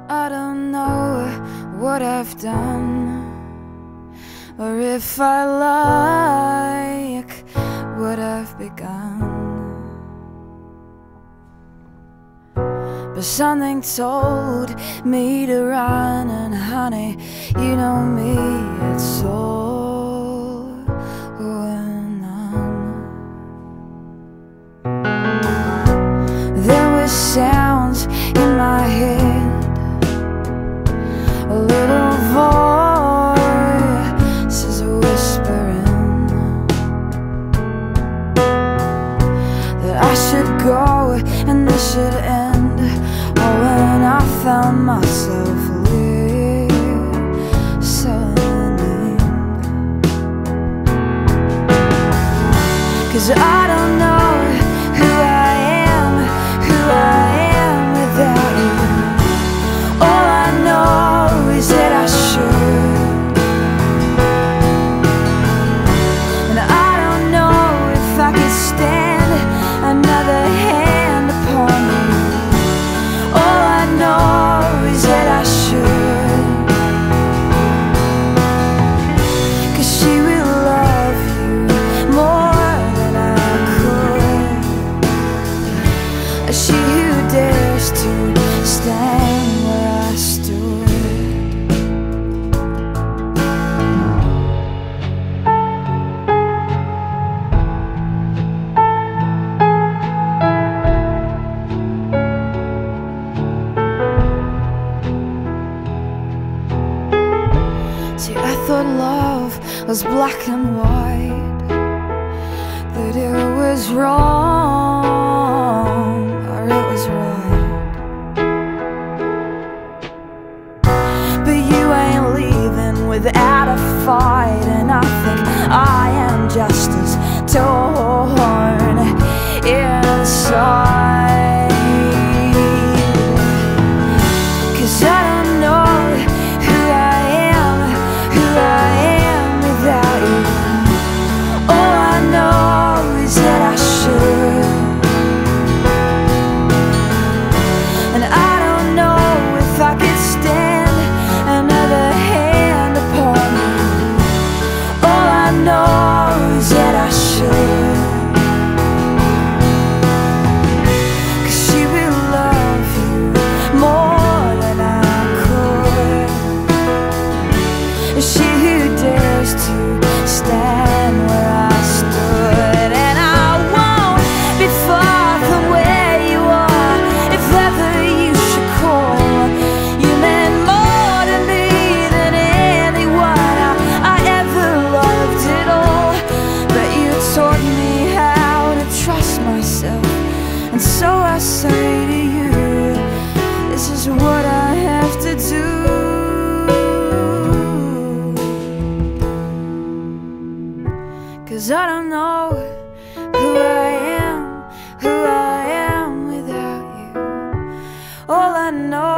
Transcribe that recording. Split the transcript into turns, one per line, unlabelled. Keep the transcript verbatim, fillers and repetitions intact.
I don't know what I've done, or if I like what I've begun. But something told me to run, and honey, you know me, it's all or none. There were sounds in my head, a little voice is whispering that I should go and this should end. Oh, when I found myself listening, 'cause I don't know who I am, who I am without you. All I know is that I should, and I don't know if I could stand another hand upon you. All I know is that I should, 'cause she will love you more than I could. She who dares to stand where I stood. See, I thought love was black and white, that it was wrong or it was right. But you ain't leaving without a fight, and I think I am just as torn inside. 'Cause I don't know who I am, who I am without you. All I know is that I should, and I don't know if I could stand another hand upon you. All I know is that I should, 'cause she will love you more than I could. She who dares to stand where I stood, and I won't be far from where you are if ever you should call. You meant more to me than anyone I, I ever loved at all. But you taught me how to trust myself, and so I say to you, this is what I have to do. 'Cause I don't know who I am, who I am without you. All I know